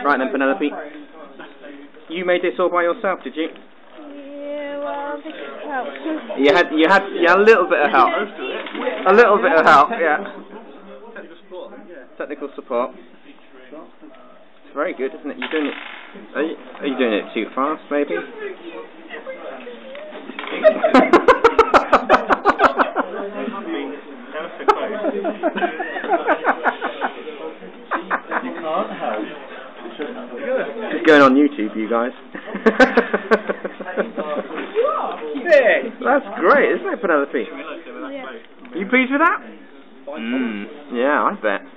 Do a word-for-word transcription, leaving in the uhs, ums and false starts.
Right then, Penelope. You made this all by yourself, did you? Yeah, well, this helps. You had, you had, you had a little bit of help. A little bit of help, yeah. Technical support. It's very good, isn't it? You're doing it. Are you, are you doing it too fast, maybe? It's going on YouTube, you guys. That's great, isn't it, Penelope? Yeah. Are you pleased with that? Mm, yeah, I bet.